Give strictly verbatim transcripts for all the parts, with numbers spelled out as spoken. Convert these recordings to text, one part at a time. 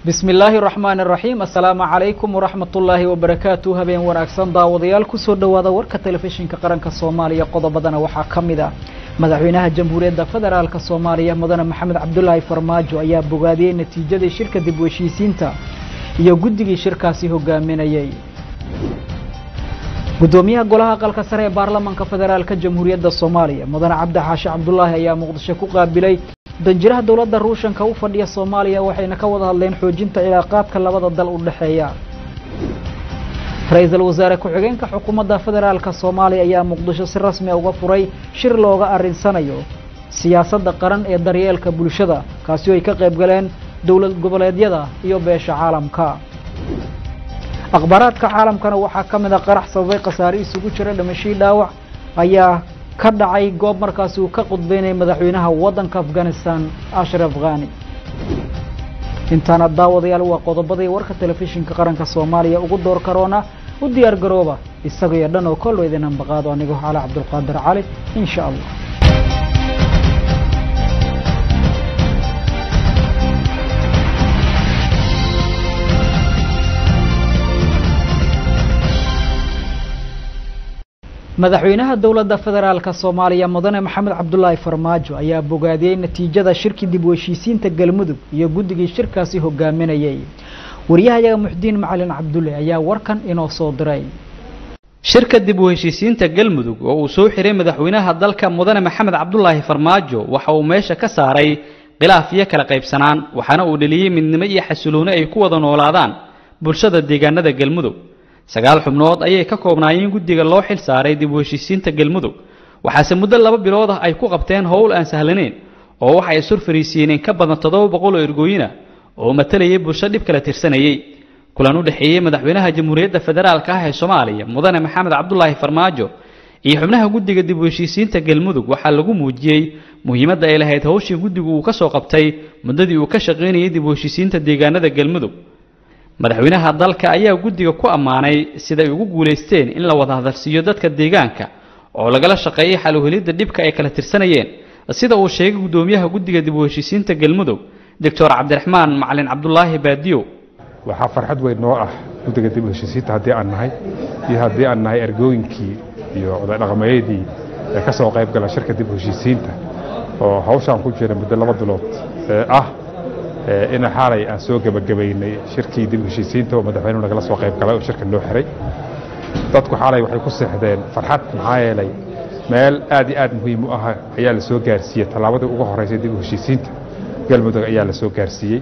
بسم الله الرحمن الرحيم السلام عليكم ورحمة الله وبركاته هبين ونأكسن داوديال كسور دوادا وركة تلفزيون كقرنك الصومالية قضى بدنا وحاكمدا مدحوينها الجمهورية فدرالك الصومالية مدن محمد عبد الله فرماجو أيا بوغادي نتيجة شركة دبوشيسينتا iyo guddigii shirkaasi hogaaminayay gudoomiyaha golaha qalka sare ee baarlamaanka federaalka jamhuuriyadda Soomaaliya mudane Cabdi Xaashi Cabdullaahi ayaa Muqdisho ku qaabilay danjiraha dawladda Ruushka u fadhiya Soomaaliya waxayna ka wada hadleen xoojinta cilaaqaadka labada dal u dhaxeeya ra'iisul wasaare ku-xigeenka xukuumadda federaalka Soomaaliya ayaa Muqdisho si rasmi ah uga furay shir looga arinsanayo siyaasadda qaran ee daryeelka bulshada kaasi oo ay ka qayb galeen dawlad goboleedyada iyo beesha caalamka akhbaraadka caalamkana waxa kamid ah qarax sababay qasaare isugu jira dhimasho dhaawac ayaa ka dhacay goob markaas uu ka qudbeynay madaxweynaha wadanka Afghanistan Ashraf Ghani intaana daawadayaal waa qodobada warka telefishinka qaranka Soomaaliya ugu door karoona u diyaar garooba isaga iyo dhan oo kale idin baqaado anigu Xaala Cabdulqaadir Cali insha Allah madaxweynaha dawladda federaalka Soomaaliya mudane Maxamed Cabdullaahi Farmaajo ayaa bogaadiyay natiijada shirkii dib u heshiisiinta Galmudug iyo guddigii shirkaasi hogaaminayay wariyaha Muxdiin Macalin Cabdulle ayaa warkan inoo soo diray shirka dib u heshiisiinta Galmudug oo uu soo xiray madaxweynaha dalka mudane Maxamed Cabdullaahi Farmaajo waxa uu meesha ka saaray khilaaf iyo kala qaybsanaan waxaana uu dhaliyay midnimo iyo xasilooni ay ku wada noolaadaan bulshada deegaanada Galmudug sagaal xubnood ayay ka koobnaayeen guddiga loo xil saaray dib u heshiisiinta Galmudug waxaase muddo laba bilood ah ay ku qabteen howl aan sahlaneyn oo waxa ay sur fariisiineen ka badan toddoba boqol oo ergooyina oo matalayay bulshada dib kala tirsanayay kulan u dhaxeeyay madaxweynaha jamhuuriyadda federaalka ah ee Soomaaliya mudane Maxamed Cabdullaahi Farmaajo iyo xubnaha guddiga dib u heshiisiinta Galmudug waxa lagu muujiyay muhiimadda ay lahayd hawshii guddigu uu ka soo qabtay muddadii uu ka shaqeynayay dib u heshiisiinta deegaanada Galmudug madaxweynaha dalka ayaa guddiga ku amaanay sida ay ugu guuleysteen in la wada hadalsiyo dadka deegaanka oo lagala shaqeeyay xal u helidda dhibka ay kala tirsanayeen sida uu sheegay gudoomiyaha guddiga dib u heshiisiinta Galmudug Doctor Cabdiraxmaan Macalin Cabdullaahi Baadiyo waxa farxad weyn noo ah guddiga dib u heshiisiinta hadii aan nahay iyo hadii aan nahay ergooyinkii iyo oday dhaqameedii ee ka soo qayb galay shirka dib u heshiisiinta oo hawshan ku jira muddo laba bilood ah ina xalay aan soo gabagabeynay shirkii dib u heshiisiinta oo madaxweynuhu nagala soo qayb galay oo shirka loo xiray dadku xalay waxay ku seexdeen farxad maxaa yeelay meel aad iyo aad muhiim u ah ayaa la soo gaarsiiyay talaabadii ugu horeysay dib u heshiisiinta Galmudug ayaa la soo gaarsiiyay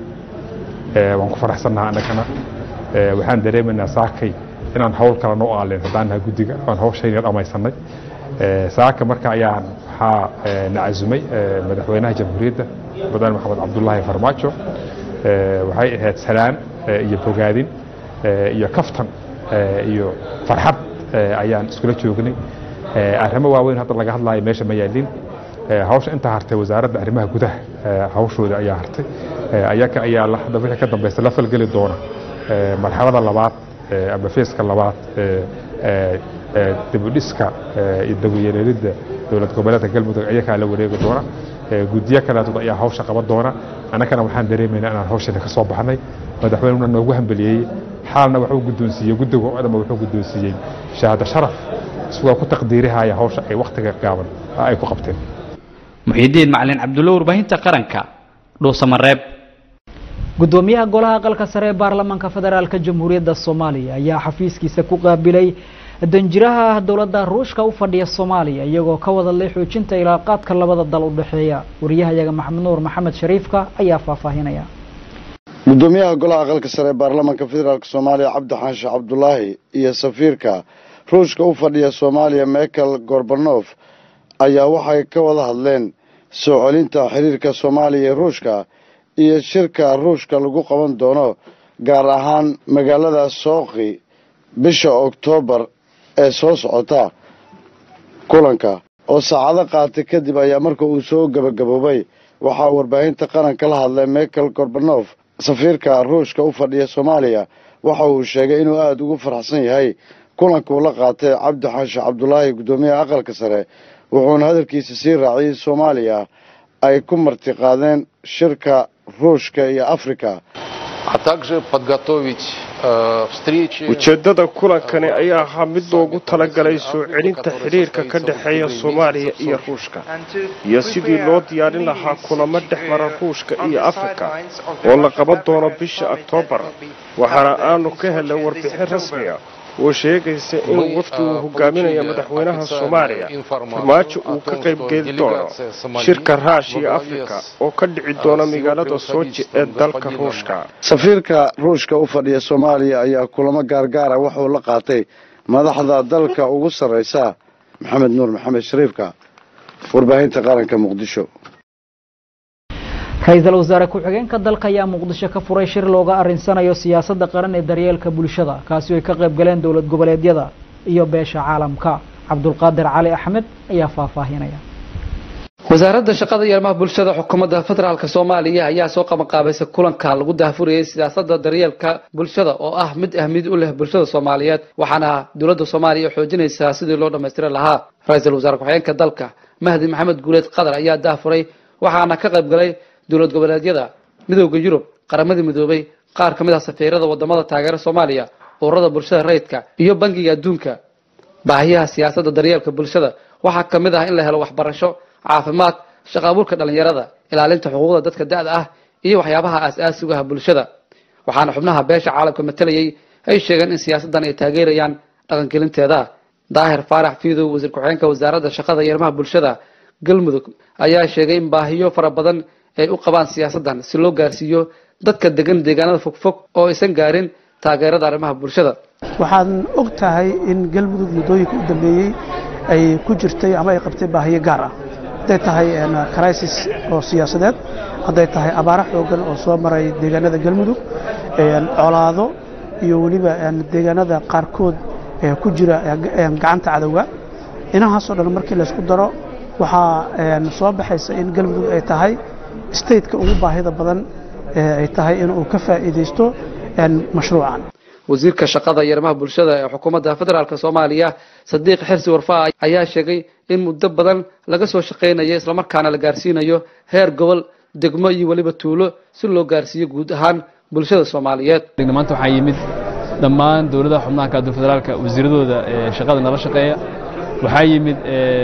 ee waan ku faraxsanahay anagana ee waxaan dareemaynaa saakay inaan hawl kala noo aaleen hadaan guddiga aan hawshayna dhamaysanay ee saaka marka ayaan waxa nacazumay madaxweynaha jamhuuriyadda mudane Maxamed Cabdullaahi Farmaajo ee waxay ahayd salaan iyo bogaadin iyo kaftan iyo farxad ayaan iskula joognay arrimo waaweyn hadda laga hadlayo meesha ma yaalin hawsha inta hartay wasaaradda arrimaha gudaha hawshooda ayaa hartay ayaka ayaa la hadda wixii ka dambeysay la falgali doona marxalada labaad ama feeska labaad ee dib u dhiska iyo dabayeelida dawlad goboleedka Galmudug ayaka la wareegi doona guddiyo kale ayaa hawsha qaban doona anagana waxaan dareemaynaa inaan hawshan ka soo baxnay madaxweynuhu noogu hambaliyay xaalna wuxuu guddoonsiiyay guddiga oo adama wuxuu guddoonsiiyay shahaado sharaf isagoo ku taqdiirihaya hawsha ay waqtiga gaaban ay ku qabteen Muxdiin Macalin Cabdullaahi warbaahinta qaranka Dhuusamareeb gudoomiyaha golaha qalka sare ee baarlamaanka federaalka jamhuuriyadda Soomaaliya ayaa xafiiskiisa ku qaabilay danjiraha dawladda Ruushka u fadhiya Soomaaliya iyagoo ka wada leh xoojinta ilaaqaadka labada dal u dhaxeeya wariyaha Maxamed Nuur Maxamed Shariifka ayaa faahfaahinaya gudoomiyaha golaha qalka sare ee baarlamaanka federaalka Soomaaliya Cabdi Xaashi Cabdullaahi iyo safiirka Ruushka u fadhiya Soomaaliya Michael Gorbanov ayaa waxay ka wada hadleen soo celinta xiriirka Soomaaliya iyo Ruushka iyo shirka Ruushka lagu qaban doono gaar ahaan magaalada Soqi bisha Oktoobar ee soo socota kulanka oo saacado qaatay kadib ayaa marka uu soo gabagaboobay waxa warbaahinta qaranka la hadlay Michael Gorbanov safiirka Ruushka u fadhiya Soomaaliya waxa uu sheegay inuu aad ugu faraxsan yahay kulanka la qaatay Cabdi Xaashi Cabdullaahi gudoomiyaha aqalka sare wuxuuna hadalkiisa sii raaciyay Soomaaliya ay ku marti qaadeen shirka Ruushka iyo Afrika ujeeddada kulankani ayaa ahaa mid loogu talagalay soo celinta xidhiirka ka dhexeeya Soomaaliya iyo Ruushka iyo sidii loo diyaarin lahaa kulamo dhex mara Ruushka iyo Afrika oo la qaban doono bisha Oktoobar waxaana aanu ka helay warbixin rasmi ah oo sheegaysa in wafdigu hogaaminayo madaxweynaha Soomaaliya farmaajo uu ka qayb geli doono shirka Raashiya Afrika oo ka dhici doona magaalada Sochi ee dalka Ruushka. safiirka Ruushka u fadhiya Soomaaliya ayaa kulamo gaargaar ah wuxuu la qaatay madaxda dalka ugu sareysa Maxamed Nuur Maxamed Shariifka warbaahinta qaranka Muqdisho. Ra'iisul Wasaare ku-xigeenka dalka ayaa Muqdisho ka furay shir looga arinsanayo siyaasadda qaran ee daryeelka bulshada kaasi oo ay ka qayb galeen dawlad goboleedyada iyo beesha caalamka. Cabdulqaadir Cali Axmed ayaa faahfaahinaya. wasaaradda shaqada iyo arrimaha bulshada xukuumadda federaalka Soomaaliya ayaa soo qaban qaabaysa kulanka lagu daahfuriyay siyaasadda daryeelka bulshada oo ah mid ahmid u leh bulshada Soomaaliyeed waxaana dawladda Soomaaliya xoojinaysaa sidii loo dhameystiri lahaa. Ra'iisul Wasaare ku-xigeenka dalka Mahdi Maxamed Guuleed Qadar ayaa daahfuray waxaana ka qayb galay dawlad goboleedyada midowga Yurub qaramada midoobay qaar kamid ah safiirada wadamada taageera Soomaaliya ururada bulshada rayidka iyo bangiga adduunka. baahiyaha siyaasadda daryeelka bulshada waxaa kamid ah in la helo waxbarasho caafimaad shaqo abuurka dhalinyarada ilaalinta xuquuqda dadka da'da ah iyo waxyaabaha aasaasiga ah bulshada waxaana xubnaha beesha caalamka matalayay ay sheegeen in siyaasaddan ay taageerayaan dhaqangelinteeda. Daahir Faarax Fiidow wasiir ku-xigeenka wasaaradda shaqada iyo arrimaha bulshada Galmudug ayaa sheegay in baahiyo fara badan ay u qabaan siyaasaddan si loo gaarsiiyo dadka degan deegaanada fogfog oo aysan gaarin taageerada arrimaha bulshada. waxaan og tahay in Galmudug muddooyinka u dambeeyay ay ku jirtay ama ay qabtay baahiyo gaar ah haday tahay crisis oo siyaasadeed haday tahay abaaro xoogan oo soo maray deegaanada Galmudug colaado iyo waliba deegaanada qaarkood ee ku jira gacanta cadawga inahaas oo dhan markii la isku daro waxaa soo baxaysa in Galmudug ay tahay state-ka ugu baahida badan ay tahay in uu ka faa'iideysto mashruucan. wasiirka shaqada iyo arrimaha bulshada ee xukuumadda federaalka Soomaaliya Sadiiq Xirsi Warfaa ayaa sheegay in muddo badan laga soo shaqeynayo isla markaana la gaarsiinayo heer gobol degmo iyo waliba tuulo si loo gaarsiiyo guud ahaan bulshada Soomaaliyeed. maanta waxaa yimid dhammaan dawladaha xubnaha ka federaalka wasiiradooda shaqada nala shaqeeya waxaa yimid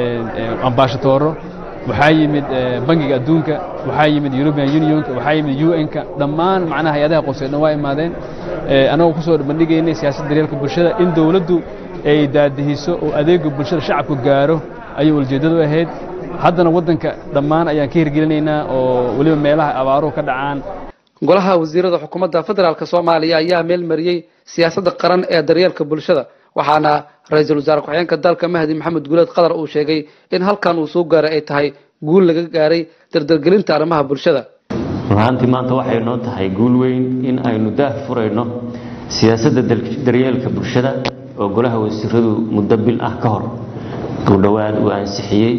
ambassadoro waxaa yimid bangiga adduunka waxaa yimid European Union waxaa yimid U N-ka dhammaan macnaha hay'adaha qoseedna waa imaadeen anagoo ku soo bandhigaynay siyaasadda daryeelka bulshada in dawladdu ay daadihiso oo adeega bulshada shacabku gaaro ayay ujeedadu ahayd haddana wadanka dhammaan ayaan ka hirgelinaynaa oo waliba meelaha abaaruhu ka dhacaan. golaha wasiirada xukuumadda federaalka Soomaaliya ayaa meel mariyay siyaasadda qaran ee daryeelka bulshada waxaana ra'iisul wasaare ku-xigeenka dalka Mahdi Maxamed Guuleed Qadar uu sheegay in halkan uu soo gaaray ay tahay guul laga gaaray dardargelinta arrimaha bulshada. runtii maanta waxay noo tahay guul weyn in aynu daahfurayno siyaasadda daryeelka bulshada oo golaha wasiiradu muddo bil ah ka hor ku dhawaad uu ansixiyay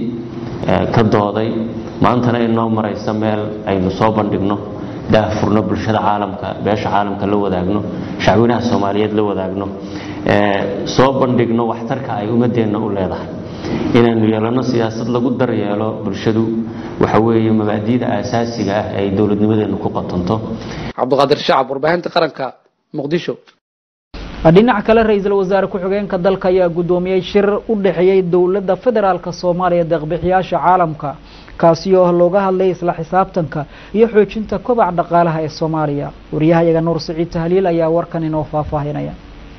ka dooday maantana inoo maraysa meel aynu soo bandhigno daahfurno bulshada caalamka beesha caalamka la wadaagno shacwinaha Soomaaliyeed la wadaagno soo bandhigno waxtarka ay umadeena u leedahay inaynu yeelano siyaasad lagu daryeelo bulshadu waxa weeye mabaadiida aasaasiga ah ee dawladnimadeenu ku qatanto. Cabdulqaadir Shacab warbaahinta qaranka Muqdisho. dhinaca kale ra'iisul wasaare ku-xigeenka dalka ayaa gudoomiyay shir u dhaxeeyay dawladda federaalka Soomaaliya deeq-bixiyaasha caalamka kaasi oo looga hadlay isla xisaabtanka iyo xoojinta kobaca dhaqaalaha ee Soomaaliya. wariyahayaga Nuur Saciid Tahliil ayaa warkan inoo faahfaahinaya.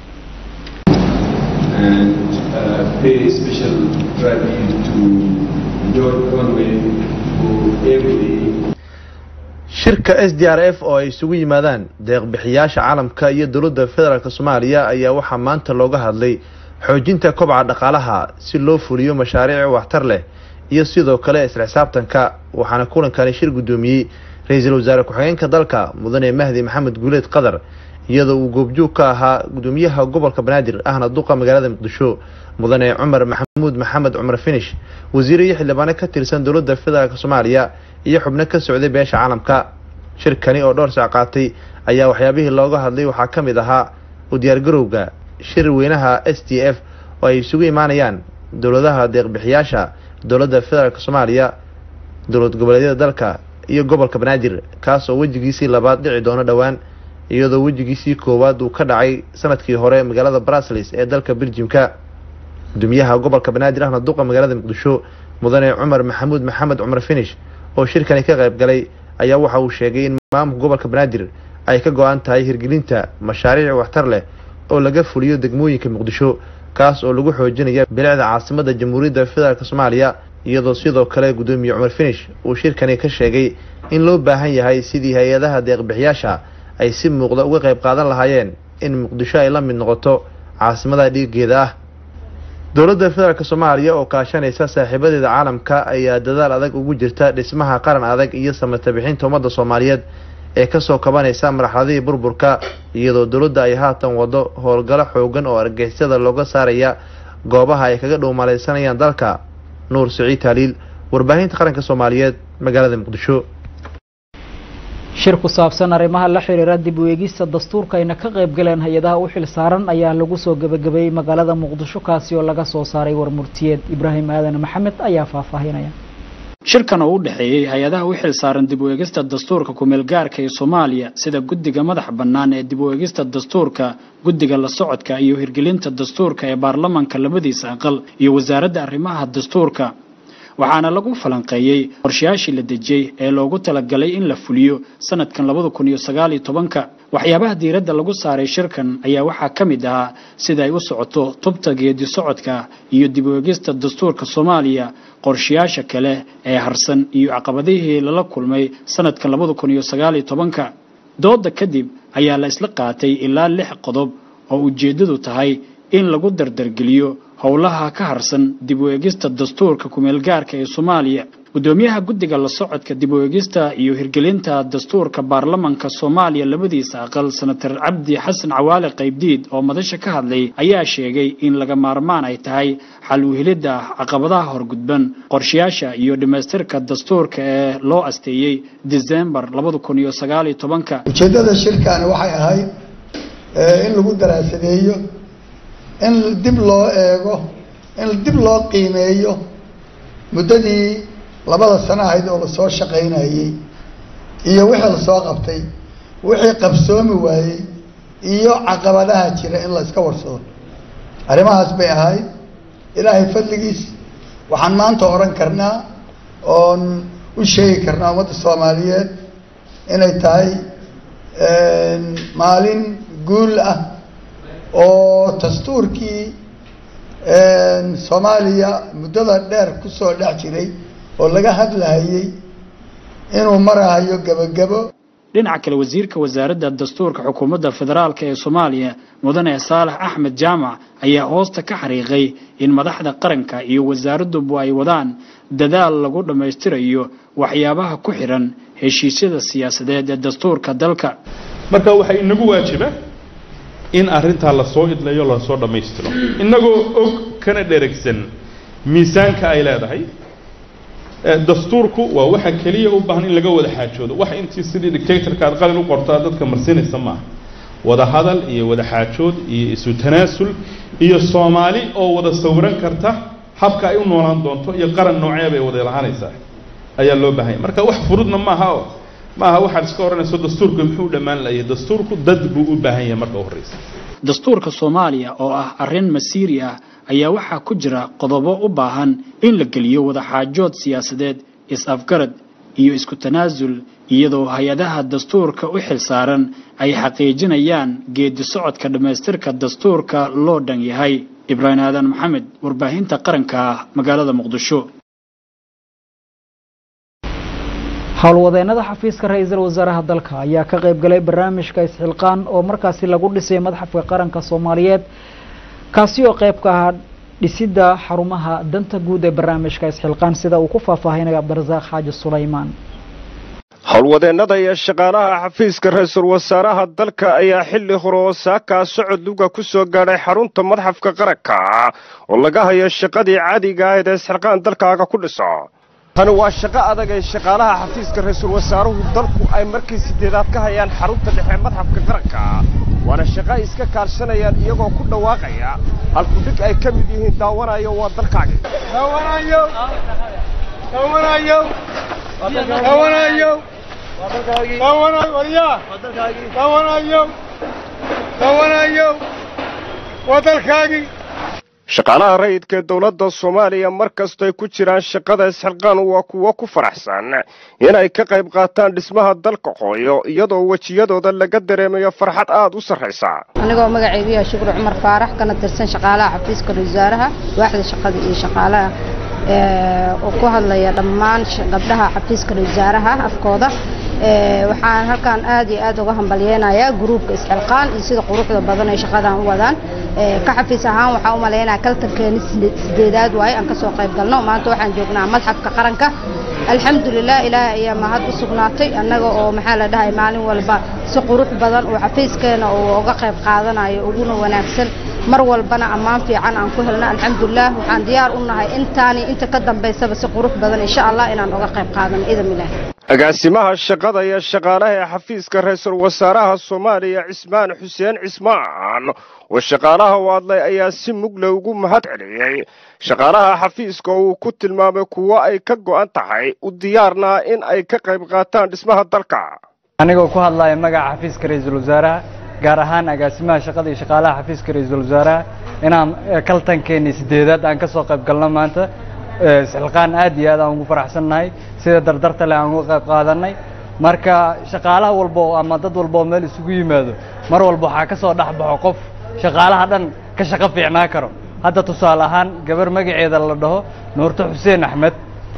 and uh, pay special tribute to John Conway who every shirka S D R F oo ay isugu yimaadaan deeq-bixiyaasha caalamka iyo dawladda federaalka Soomaaliya ayaa waxaa maanta looga hadlay xoojinta kobaca dhaqaalaha si loo fuliyo mashaariic waxtar leh iyo sidoo kale isla xisaabtanka waxaana kulankani shir gudoomiyay ra'iisul wasaare ku-xigeenka dalka mudane Mahdi Maxamed Guuleed Qadar iyadoo uu goobjoog ka ahaa gudoomiyaha gobolka Banaadir ahna duqa magaalada Muqdisho mudane Cumar Maxamuud Maxamed Cumar Finish wasiir iyo xildhibaan ka tirsan dawladda federaalka Soomaaliya iyo xubno ka socday beesha caalamka. shirkani oo dhowr saac qaatay ayaa waxyaabihii looga hadlay waxaa ka mid ahaa u diyaar garowga shir weynaha S D F oo ay isugu imaanayaan dawladaha deeq-bixiyaasha dawladda federaalka Soomaaliya dawlad goboleedyada dalka iyo gobolka Banaadir kaas oo wajigiisii labaad dhici doona dhawaan iyadoo wejigiisii koowaad uu ka dhacay sanadkii hore magaalada Brussels ee dalka Belgiumka. gudoomiyaha gobolka Banaadir ahna duqa magaalada Muqdisho mudane Cumar Maxamuud Maxamed Cumar Finish oo shirkani ka qayb galay ayaa waxa uu sheegay in maamulka gobolka Banaadir ay ka go'an tahay hirgelinta mashaariic waxtar leh oo laga fuliyo degmooyinka Muqdisho kaas oo lagu xoojinayo bilicda caasimadda Jamhuuriyadda Federaalka Soomaaliya iyadoo sidoo kale gudoomiye Cumar Finish uu shirkani ka sheegay in loo baahan yahay sidii hay'adaha deeq bixiyaasha ay si muuqda uga qayb qaadan lahaayeen in Muqdisho ay la mid noqoto caasimadda dhigeeda ah. dowladda federaalka Soomaaliya oo kaashanaysa saaxiibadeeda caalamka ayaa dadaal adag ugu jirta dhismaha qaran adag iyo samata bixinta ummadda Soomaaliyeed ee ka soo kabanaysa marxaladii burburka iyadoo dowladda ay haatan wado howlgalo xoogan oo argagixisada looga saaraya goobaha ay kaga dhowmaaleysanayaan dalka. Nuur Saciid Taaliil, warbaahinta qaranka Soomaaliyeed, magaalada Muqdisho. shir ku saabsan arrimaha la xiriira dib u eegista dastuurka ayna ka qayb galeen hay'adaha u xil saaran ayaa lagu soo gabagabeeyay magaalada Muqdisho kaasi oo laga soo saaray warmurtiyeed. Ibraahim Aadan Maxamed ayaa faahfaahinaya. shirkan oo u dhaxeeyay hay'adaha u xil saaran dib u eegista dastuurka ku meel gaarka ee Soomaaliya sida guddiga madax bannaan ee dib u eegista dastuurka, guddiga la socodka iyo hirgelinta dastuurka ee baarlamaanka labadiisa aqal iyo wasaaradda arrimaha dastuurka, waxaana lagu falanqeeyay qorshayaashii la dejiyay ee loogu talagalay in la fuliyo sanadkan laba kun iyo sagaal iyo toban. waxyaabaha diiradda lagu saaray shirkan ayaa waxaa ka mid ahaa sida ay u socoto tubta geedi socodka iyo dib u eegista dastuurka Soomaaliya, qorshayaasha kale ee harsan iyo caqabadihii lala kulmay sanadkan laba kun iyo sagaal iyo toban. dooda kadib ayaa la isla qaatay ilaa lix qodob oo ujeedadu tahay in lagu dardargeliyo howlaha ka harsan dib u eegista dastuurka ku meel gaarka ee Soomaaliya. gudoomiyaha guddiga la socodka dib u eegista iyo hirgelinta dastuurka baarlamaanka Soomaaliya labadiisa aqal Senator Cabdi Xasan Cawaale Qaybdiid oo madasha ka hadlay ayaa sheegay in laga maarmaan ay tahay xal u helidda caqabadaha horgudban qorshayaasha iyo dhimeystirka dastuurka ee loo asteeyay December laba kun iyo sagaal iyo toban. ujeedada shirkan waxay ahayd in lagu daraasadeeyo, in dib loo eego, in dib loo qiimeeyo muddadii labada sano ahayd oo la soo shaqaynayay iyo wixii la soo qabtay, wixii qabsoomi waayay iyo caqabadaha jira in la iska warsado. arrimahaas bay ahayd. ilaahay fadligiis waxaan maanta oran karnaa oon u sheegi karnaa ummadda Soomaaliyeed inay tahay maalin guul ah oo dastuurkii Soomaaliya muddada dheer ku soo dhex jiray oo laga hadlayay inuu marayo gabagabo. dhinaca kale wasiirka wasaaradda dastuurka xukuumadda federaalka ee Soomaaliya mudane Saalax Axmed Jaamac ayaa hoosta ka xariiqay in madaxda qaranka iyo wasaaraddu ay wadaan dadaal lagu dhameystirayo waxyaabaha ku xiran heshiisyada siyaasadeed ee dastuurka dalka. marka waxa inagu waajiba in arinta la soo idlayo la soo dhameystiro inagoo og kana dheregsan miisaanka ay leedahay. dastuurku waa waxa kaliya u baahan in laga wada xaajoodo, wax intii sidii dictatorka aad qalin u qortaa dadka marsinaysa ma wada hadal iyo wada xaajood iyo isu tanaasul iyo Soomaali oo wada sawiran karta habka ay u noolaan doonto iyo qaran nooceed ay wada lahaanaysaa ayaa loo baahan. marka wax furudna ma aha ma aha waxa iska oranayso dastuurku muxuu dhamaan lahayd. dastuurku dad buu u baahan yahay marka horeysa. dastuurka Soomaaliya oo ah arrin masiiri ah ayaa waxaa ku jira qodobo u baahan in la geliyo wada xaajood siyaasadeed, is-afgarad iyo isku tanaasul iyadoo hay'adaha dastuurka u xil saaran ay xaqiijinayaan geedi socodka dhameystirka dastuurka loo dhan yahay. Ibraahim Aadan Maxamed, warbaahinta qaranka, magaalada Muqdisho. howlwadeenada xafiiska ra'iisul wasaaraha dalka ayaa ka qayb galay barnaamijka isxilqaan oo markaasi lagu dhisay madaxda qaranka Soomaaliyeed kaasi oo qayb ka ah dhisidda xarumaha danta guud ee barnaamijka isxilqaan sida uu ku faahfaahinay Abdirasaaq Xaaji Suleymaan. howlwadeenada iyo shaqaalaha xafiiska ra'iisul wasaaraha dalka ayaa xilli hore oo saaka socod luga ku soo gaadhay xarunta madaxda qaranka oo laga hayo shaqadii caadiga ah ee isxilqaan dalkaaga ku dhiso. tani waa shaqo adag ee shaqaalaha xafiiska ra'iisul wasaaruhu dalku ay markii sideedaad ka hayaan xarunta dhexe madaxda qaranka. waana shaqo ay iska kaalsanayaan iyagoo ku dhawaaqaya halku dhig ay ka mid yihiin daawanayo waa dalkaaga. daawanayo daawanayo daawanayo shaqaalaha rayidka ee dowladda soomaaliya mar kastoy ku jiraan shaqada isxilqaan waa kuwo ku faraxsan inay ka qayb qaataan dhismaha dalka hooyo iyadoo wejiyadooda laga dareemayo farxad aad u sarraysa anigoo magacaygu yahay shukri cumar faarax kana tirsan shaqaalaha xafiiska wasaaraha waaxda shaqada iyo shaqaalaha oo ku hadlaya dhammaan gabdhaha xafiiska wasaaraha afkooda waxaan halkan aad iyo aad uga hambalyeynaya gruubka isxilqaan iyo sida quruxda badan ay shaqadan u wadaan ka xafiis ahaan waxaan u maleynayaa kaltarkeena sideedaad waay aan ka soo qayb galno maanta waxaan joognaa madxafka qaranka alxamdulilah ilaahay ayaa mahad u sugnaatay annaga oo maxaa la dhahay maalin walba si qurux badan oo xafiiskeena oo uga qayb qaadanayo uguna wanaagsan mar walbana ammaan fiican aan ku helna alxamdulilah waxaan diyaar u nahay intaani inta ka dambaysaba si qurux badan insha allah inaan uga qayb qaadano idan ilaahay agaasimaha shaqada iyo shaqaalaha ee xafiiska ra-iisul wasaaraha soomaaliya cismaan xuseen cismaan oo shaqaalaha u hadlay ayaa si mugle ugu mahad celiyey shaqaalaha xafiiska uu ku tilmaamay kuwo ay ka go'an tahay u diyaarnaa in ay ka qayb qaataan dhismaha dalka anigoo ku hadlaya magaca xafiiska ra-iisul wasaaraha gaar ahaan agaasimaha shaqada iyo shaqaalaha xafiiska ra-iisul wasaaraha inaan kaltankeennii sideedaad aan ka soo qayb galno maanta isxilqaan aad iyo aad aan ugu faraxsannahay sida dardarta leh aan uga qayb qaadanay marka shaqaalaha walba ama dad walba oo meel isugu yimaado mar walba waxaa ka soo dhex baxo qof shaqaalaha dhan ka shaqo fiicnaa karo hadda tusaale ahaan gabar magaceeda la dhaho nuurto xuseen axmed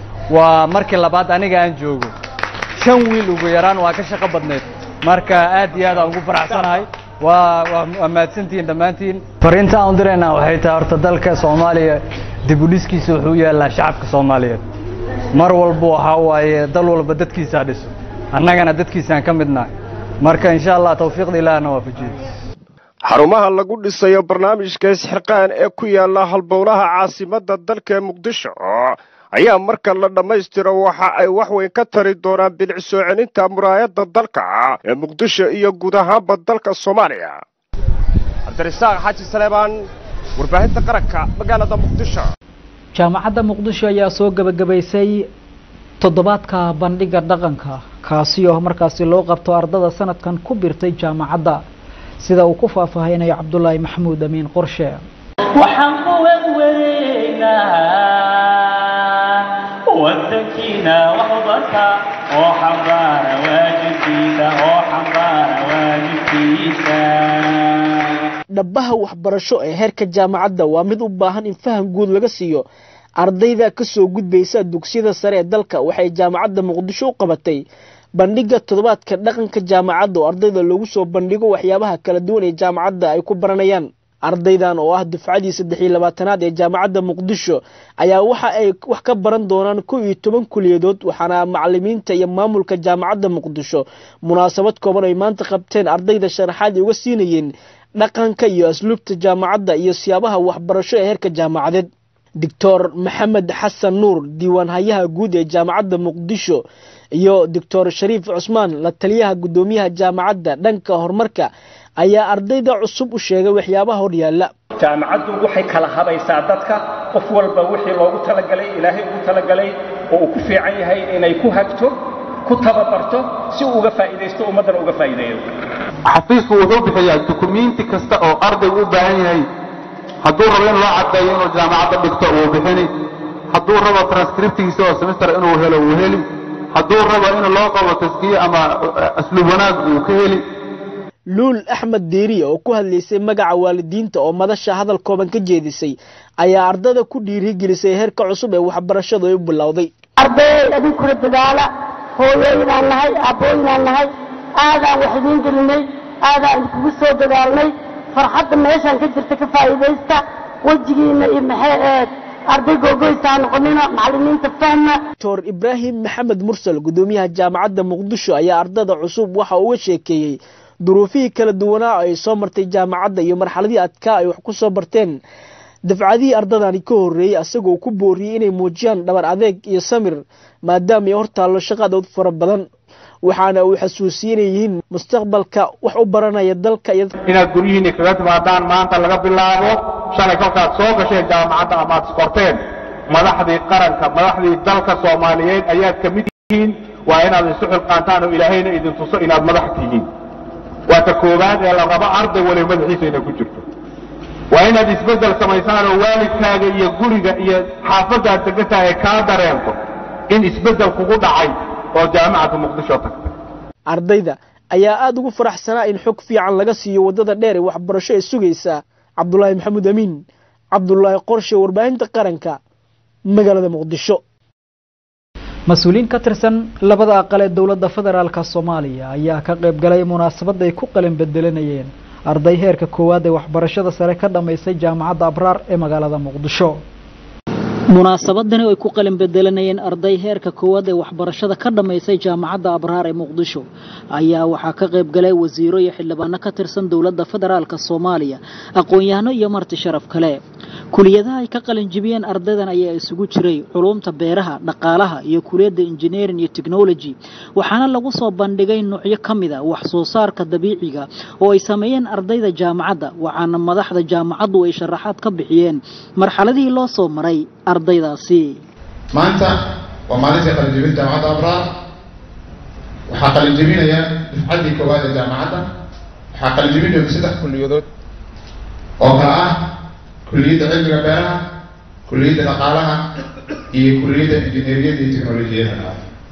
waa markii labaad aniga aan joogo shan wiil ugu yaraan waa ka shaqo badneed marka aad iyo aad aan ugu faraxsanahay waa waa mahadsantihiin dhammaantiin fariinta aan u diraynaa waxay tahay horta dalka soomaaliya dib u dhiskiisa wuxuu yaallaa shacabka soomaaliyeed mar walba waxaa waaye dal walba dadkiisaa dhiso annagana dadkiisaan ka midnahay marka insha allah tawfiiqda ilaahna waafajiyo xarumaha lagu dhisayo barnaamijka isxilqaan ee ku yaala halbowlaha caasimadda dalka ee muqdisho ayaa marka la dhammaystiro waxa ay wax weyn ka tari doonaan bilic soo celinta muraayadda dalka ee muqdisho iyo guud ahaanba dalka soomaaliya cabdirasaaq xaaji saleebaan warbaahinta qaranka magaalada muqdisho jaamacadda muqdisho ayaa soo gabagabaysay toddobaadka bandhiga dhaqanka kaasi oo markaasi loo qabto ardada sanadkan ku birtay jaamacadda sida uu ku faahfaahinayo cabdullaahi maxamuud amiin qorshe waxaan ku werwereynaa wadankiina waxbarta oo xambaara waajibkiisa oo xambaara waajibkiisa dhabaha waxbarasho ee heerka jaamacadda waa mid u baahan in faham guud laga siiyo ardayda ka soo gudbaysa dugsiyada sare ee dalka waxay jaamacadda muqdisho u qabatay bandhiga toddobaadka dhaqanka jaamacadda oo ardayda loogu soo bandhigo waxyaabaha kala duwan ee jaamacadda ay ku baranayaan ardaydan oo ah dufcadii saddex iyo labaatanaad ee jaamacadda muqdisho ayaa waxa ay wax ka baran doonaan kow iyo toban kuliyadood waxaana macallimiinta iyo maamulka jaamacadda muqdisho munaasabad kooban ay maanta qabteen ardayda sharaxaad uga siinayeen dhaqanka iyo asluubta jaamacadda iyo siyaabaha waxbarasho ee heerka jaamacadeed doctor maxamed xasan nuur diiwaan hayaha guud ee jaamacadda muqdisho iyo doctor shariif cusmaan la taliyaha guddoomiyaha jaamacadda dhanka horumarka ayaa ardayda cusub u sheegay waxyaabaha horyaala jaamacaddu waxay kala habaysaa dadka qof walba wixii loogu talagalay ilaahay ugu talagalay oo uu ku fiican yahay inay ku hagto ku tababarto si uu uga faa'iidaysto ummadana uga faa'iideeyo xafiisku wuxuu bixiyaa dukumiinti kasta oo ardaygu u baahan yahay hadduu rabo in loo caddeeyo inuu jaamacadda dhigto wuu bixini hadduu rabo transcriptigiisa oo semester inuu helo wuu heli hadduu rabo in loo qabo taskiye ama asluub wanaag wuu ka heli luul axmed deeriya oo ku hadlaysay magaca waalidiinta oo madasha hadal kooban ka jeedisay ayaa ardada ku dhiirigelisay heerka cusub ee waxbarashada ay u bilowday arday adinkuna dadaala hooyooyinaan nahay aabbooyinaan nahay aadaan wax idiin gelinay aadaan idinkugu soo dadaalnay farxadda meeshaan ka jirta ka faa'iidaysta wejigiina iyo maxay eed arday googoysa ha noqonina macallimiinta fahma doctor ibraahim maxamed mursal guddoomiyaha jaamacadda muqdisho ayaa ardada cusub waxa uga sheekeeyey duruufihii kala duwanaa ay soo martay jaamacadda iyo marxaladii adkaa ay wax ku soo barteen dafcadihii ardadani ka horreeyey asagoo ku booriyey inay muujiyaan dhabar adeeg iyo samir maadaama ay hortaallo shaqadood fara badan waxaana uu xasuusiyey inay yihiin mustaqbalka wax u baranaya dalka inaad guryihiinni kaga timaadaan maanta laga bilaabo shalay kolkaad soo gasheen jaamacadda amaad iskorteen madaxdii qaranka madaxdii dalka soomaaliyeed ayaad ka mid yihiin waa inaad isu xilqaataan oo ilaahayna idin tuso inaad madax tihiin waa ta koowaad ee la rabo arday waliba madaxiisa inay ku jirto waa inaad isbeddel samaysaan oo waalidkaaga iyo guriga iyo xaafaddaad degantahay ay kaa dareento in isbeddel kugu dhacay oo jaamacadda muqdisho tagtay ardayda ayaa aad ugu faraxsanaa in xog fiican laga siiyo wadada dheer ee waxbarasho ee sugaysa cabdulaahi maxamuud amiin cabdulaahi qorshe warbaahinta qaranka magaalada muqdisho mas-uuliyiin ka tirsan labada aqal ee dowladda federaalka soomaaliya ayaa ka qayb galay munaasabad ay ku qalin bedelanayeen arday heerka koowaad ee waxbarashada sare ka dhamaysay jaamacadda abraar ee magaalada muqdisho munaasabadani ay ku qalin bedelanayeen arday heerka koowaad ee waxbarashada ka dhamaysay jaamacadda abraar ee muqdisho ayaa waxaa ka qayb galay wasiiro iyo xildhibaano ka tirsan dowladda federaalka soomaaliya aqoon-yahano iyo marti sharaf kale kuliyadaha ay ka qalin jibiyeen ardaydan ayaa isugu jiray culuumta beeraha dhaqaalaha iyo kuliyadda engineering iyo technology waxaana lagu soo bandhigay noocyo ka mid ah wax soo saarka dabiiciga oo ay sameeyeen ardayda jaamacadda waxaana madaxda jaamacaddu ay sharaxaad ka bixiyeen marxaladihii loo soo maray ardaydaasi maanta waa maalintii qalin jibin jaamacadda abraar waxaa qalin jibinaya dufcaddii koowaad ee jaamacadda waxaa qalin jibinaya saddex kuliyadood oo kala ah kuliyadda cilmiga beeraha kuliyadda dhaqaalaha iyo kuliyadda injineeriyadda iyo teknolojiyada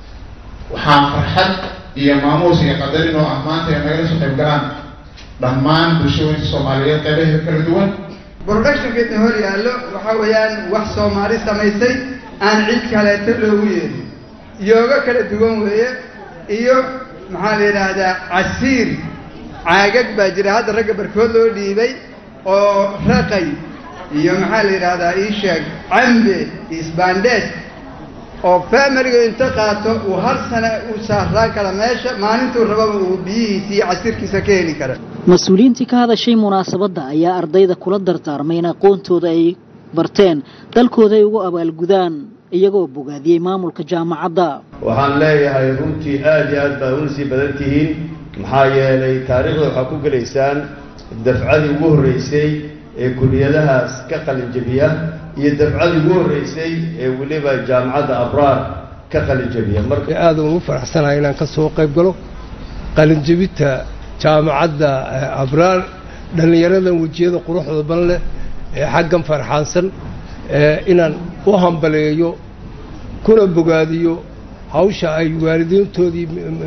waxaa farxad iyo maamuus iyo qadarin oo ah maanta ay nagala soo qayb galaan dhammaan bulshooyinka soomaaliyeed qaybaheeda kala duwan productionkeedna hor yaallo waxa weeyaan wax soomaali samaysay aan cid kaleeto loogu yeerin yooga kala duwan weeye iyo maxaa la yidhaahdaa casiir caagag baa jira hadda ragga barkood loo dhiibay oo raqay iyo maxaa la yidhaahdaa ii sheeg cambe isbaandhees oo familiga inta qaato uu hal sane u saaraan kara meesha maalintuu rababa uu biyihiisa iyo casiirkiisa ka heli kara mas-uuliyiintii ka hadashay munaasabadda ayaa ardayda kula dardaarmay in aqoontooda ay barteen dalkooda ay ugu abaalgudaan iyagoo bogaadiyey maamulka jaamacadda waxaan leeyahay runtii aad iyo aad baa una sii badan tihiin maxaa yeelay taariikhda waxaa ku gelaysaan dafcadii ugu horreysay ee kuliyadahaas ka qalin jebiya iyo dafcadii ugu horreysay ee weliba jaamacadda abraar ka qalin jebiya marka aad ugu faraxsanahay inaan ka soo qayb galo qalin jebinta jaamacadda abraar dhallinyaradan wejiyada quruxda badan leh ee xaggan farxaansan inaan u hambaleeyo kuna bogaadiyo hawsha ay waalidiintoodii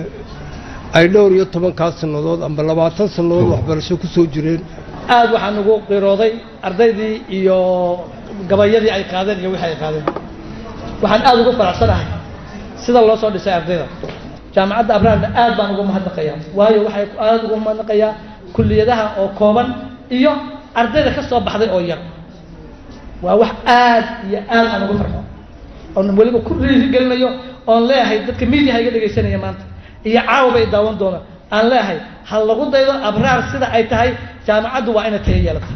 ay dhowr iyo tobankaas sannadood amba labaatan sannadood waxbarasho ku soo jireen aad waxaan ugu qirooday ardaydii iyo gabayadii ay qaadeen iyo wixii ay qaadeen waxaan aad ugu faraxsanahay sida loo soo dhisay ardayda jaamacadda abraarna aad baan ugu mahadnaqayaa waayo waxay aad ugu mahadnaqayaa kulliyadaha oo kooban iyo ardayda ka soo baxday oo yar waa wax aad iyo aad aan ugu farxo oon weliba ku dhiirigelinayo oon leeyahay dadka miidiyaha iga dhegaysanaya maanta iyo caawaba ay daawan doona aan leeyahay ha lagu daydo abraar sida ay tahay jaamacaddu waa inay tayo yeelato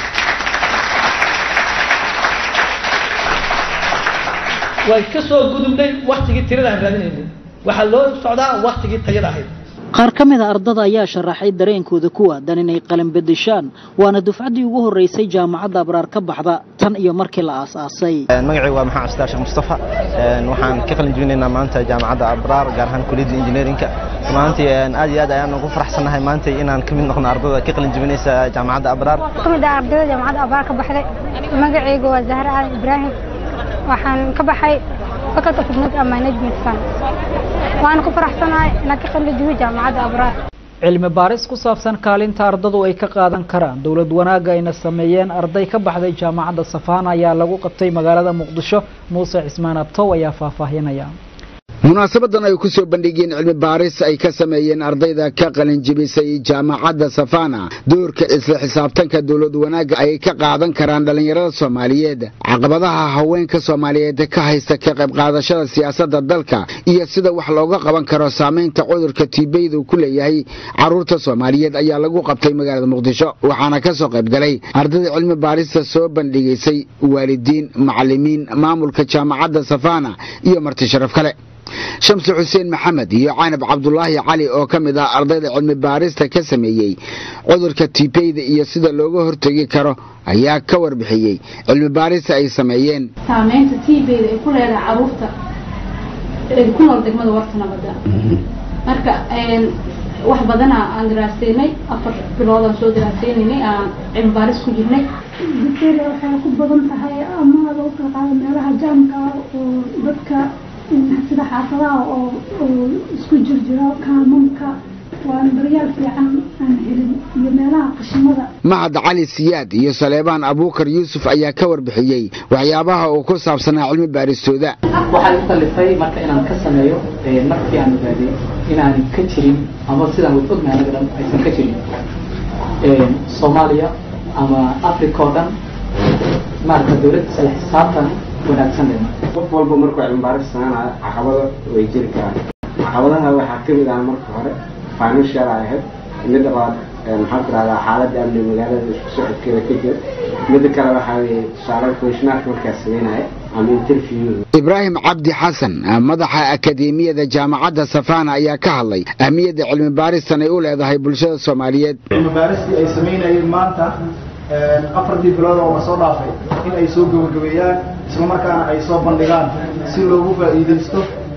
way ka soo gudubnay waktigii tirada aan raadinaynay waxaa loo socdaa waktigii tayada ahayd qaar ka mid a ardada ayaa sharaxay dareenkooda ku aadan inay qalin bedeshaan waana dufcaddii ugu horreysay jaamacadda abraar ka baxda tan iyo markii la aasaasay magacaygu waa maxamed astaar sheekh mustafa waxaan ka qalin jebinaynaa maanta jaamacadda abraar gaar ahaan kuliyadda engineerinka maanta aad iyo aad ayaan ugu faraxsanahay maanta inaan ka mid noqno ardada ka qalin jebinaysa jaamacadda abraar ka mid ah ardayda jaamacadda abraar ka baxday magacaygu waa zahra aadan ibraahim waxaan ka baxay faculty of Economics and Management Science waan ku faraxsanahay inaan ka qalin jebiyo jaamacadda abraar cilmi baaris ku saabsan kaalinta ardadu ay ka qaadan karaan dowlad wanaagga ayna sameeyeen arday ka baxday jaamacadda Safaan ayaa lagu qabtay magaalada Muqdisho Muuse Cismaan Abtow ayaa faahfaahinaya munaasabadan ay ku soo bandhigeen cilmi baaris ay ka sameeyeen ardayda ka qalin jebisay jaamacadda Safana doorka isla xisaabtanka dawlad wanaagga ay ka qaadan karaan dhalinyarada Soomaaliyeed caqabadaha haweenka Soomaaliyeed ka haysta ka qayb qaadashada siyaasadda dalka iyo sida wax looga qaban karo saameynta cudurka T B-da uu ku leeyahay caruurta Soomaaliyeed ayaa lagu qabtay magaalada Muqdisho waxaana ka soo qayb galay ardayda cilmi baarista soo bandhigaysay waalidiin macallimiin maamulka jaamacadda Safana iyo marti sharaf kale شمس حسين محمد iyo Caanab Cabdullaahi Cali oo kamid ah ardayda cilmi baarista ka sameeyay cudurka T B-da iyo sida looga hortagi karo ayaa ka warbixiyay cilmi baarista ay sameeyeen saameynta T B-da ay ku leedahay caruurta ku nool degmada warta nabada marka wax badana aan daraasaynay afar bilood aan soo daraasaynay aan cilmi baaris ku jirnay bacteria waxay ku badan tahay ama loo kala qaado meelaha jaamka oo dadka sida xaafadaha oo isku jirjiro kaalmanka waan daryaal fiican aan helin iyo meelaha qashimada Mahad Cali Siyaad iyo Saleebaan Abuukar Yuusuf ayaa ka warbixiyay waxyaabaha uu ku saabsanaa cilmi baaristooda waxaan u talifay marka inaan ka sameeyo markii aan ogaaday inaan ka jirin ama sidaan u ognahay anaga aysan ka jirin Soomaaliya ama Afrika oo dhan marka dawladda sala xisaabtan wanaagsan leh qof walba markuu cilmi baaris sameeyo caqabado way jiri karaan caqabadaha waxaa ka mid ah marka hore financial ahead mid labaad maxaa tirahdaa xaaladda amni magaalada isku socodkeeda ka jira mid kale waxaa weeye tusaale komishineerka markaa sameynaya ama interview Ibrahim Cabdi Xasan madaxa akademiyada jaamacadda Safana ayaa ka hadlay ahmiyadda cilmi baaristan ay u leedahay bulshada Soomaaliyeed cilmi baaristii ay sameynayeen maanta afartii bilood oo soo dhaafay in ay soo gabagabeeyaan isla markaana ay soo bandhigaan si loogu faa'iideysto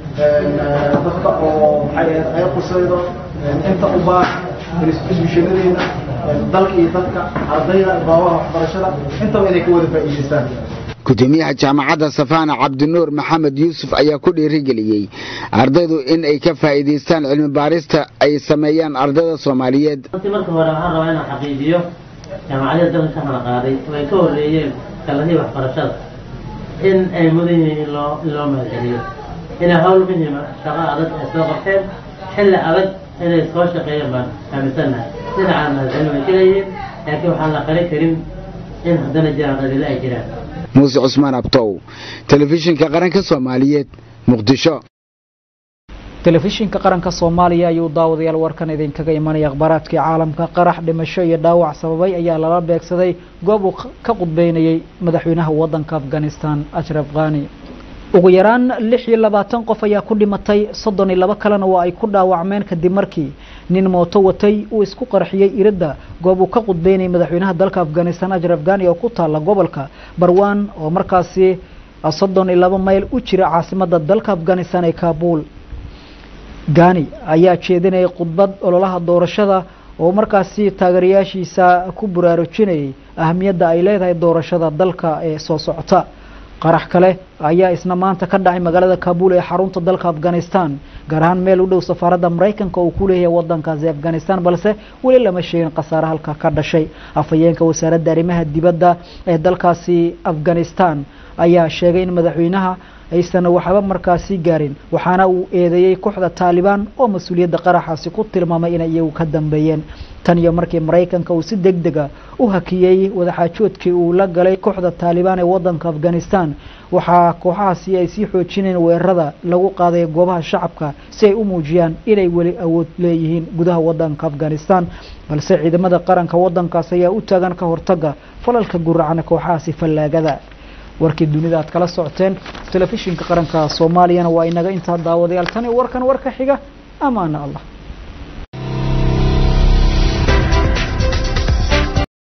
dadka oo maxay ay qusaydo inta u baahan institutionadeena dalka iyo dadka ardayda goobaha waxbarashada intaba inay ka wada faa'iideystaan gudoomiyaha jaamacadda Safana Cabdinuur Maxamed Yuusuf ayaa ku dhiirigeliyay ardaydu in ay ka faa'iideystaan cilmi baarista ay sameeyaan ardayda Soomaaliyeed marka hore waxaan rabaa inaan xaqiijiyo jaamacadda dalka la qaaday way ka horeeyeen kalladii waxbarashada in ay mudan yihiin loo loo maadaliyo in hawl muhiim ah shaqo adag ay soo qabteen xilli adag inay soo shaqeeyaan baan aaminsanahay dhinaca maadalin way kaleeyihiin laakiin waxaan la qarin karin in haddana jiraan dhaliilo ay jiraan Muuse Cusmaan Abtow telefishinka qaranka Soomaaliyeed Muqdisho telefishinka qaranka Soomaaliya ayuu daawadayaal warkan idin kaga imanaya akhbaraadkii caalamka qarax dhimasho iyo dhaawac sababay ayaa lala beegsaday goob uu ka qudbeynayay madaxweynaha wadanka Afghanistan Ashraf Ghani ugu yaraan lix iyo labaatan qof ayaa ku dhimatay soddon iyo laba kalena waa ay ku dhaawacmeen kadib markii nin mooto watay uu isku qarxiyay irada goob uu ka qudbeynayay madaxweynaha dalka Afghanistan Ashraf Ghani oo ku taala gobolka Barwan oo markaasi soddon iyo laba mayl u jira caasimadda dalka Afghanistan ee Kabul Ghani ayaa jeedinayay khudbad ololaha doorashada oo markaasi taageerayaashiisa ku baraarujinayay ahmiyadda ay leedahay doorashada dalka ee soo socota qarax kale ayaa isna maanta ka dhacay magaalada Kabul ee xarunta dalka Afghanistan gaar ahaan meel u dhow safaaradda Mareykanka oo ku leeyahay wadankaasi Afghanistan balse wali lama sheegin khasaare halka ka dhashay afayeenka wasaaradda arrimaha dibadda ee dalkaasi Afghanistan ayaa sheegay in madaxweynaha aysan waxba markaasi gaarin waxaana uu eedeeyay kooxda Taliban oo mas'uuliyadda qaraxaasi ku tilmaamay in ay ka dambeeyeen tan iyo markii Mareykanka uu si degdeg ah u hakiyay wadaxaajoodkii uu la galay kooxda Taliban ee wadanka Afghanistan waxa kooxahaasi ay si xoojineen weerarada lagu qaaday goobaha shacabka si ay u muujiyaan inay wali awood leeyihiin gudaha wadanka Afghanistan balse ciidamada qaranka wadankaas ayaa u taagan ka hortaga falalka guracana kooxahaasi fallaagada warkii dunida aad kala socoteen telefishinka qaranka Soomaaliya waa inaga inta daawadayaal tan warkan warka xiga amaana Allah